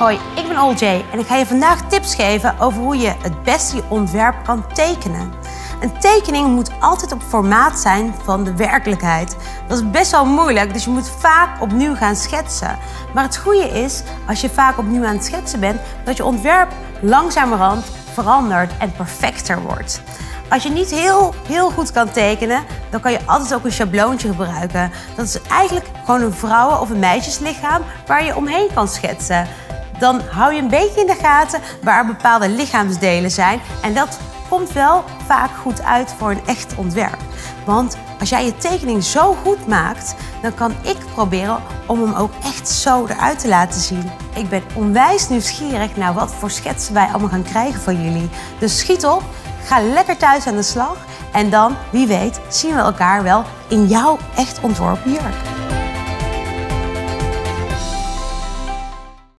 Hoi, ik ben OJ en ik ga je vandaag tips geven over hoe je het beste je ontwerp kan tekenen. Een tekening moet altijd op formaat zijn van de werkelijkheid. Dat is best wel moeilijk, dus je moet vaak opnieuw gaan schetsen. Maar het goede is, als je vaak opnieuw aan het schetsen bent, dat je ontwerp langzamerhand verandert en perfecter wordt. Als je niet heel goed kan tekenen, dan kan je altijd ook een schabloontje gebruiken. Dat is eigenlijk gewoon een vrouwen- of een meisjeslichaam waar je omheen kan schetsen. Dan hou je een beetje in de gaten waar bepaalde lichaamsdelen zijn. En dat komt wel vaak goed uit voor een echt ontwerp. Want als jij je tekening zo goed maakt, dan kan ik proberen om hem ook echt zo eruit te laten zien. Ik ben onwijs nieuwsgierig naar wat voor schetsen wij allemaal gaan krijgen van jullie. Dus schiet op, ga lekker thuis aan de slag. En dan, wie weet, zien we elkaar wel in jouw echt ontworpen jurk.